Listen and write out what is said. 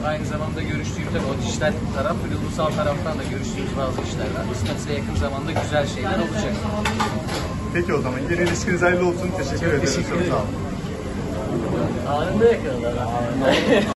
Aynı zamanda görüştüğüm tabii o dijital taraf ve ulusal taraftan da görüştüğümüz bazı işler var. Kısmetse yakın zamanda güzel şeyler olacak. Peki o zaman yeni ilişkiniz hayırlı olsun. Teşekkür ederim. Teşekkür Çok ederim. sağ olun. Anında yakaladılar.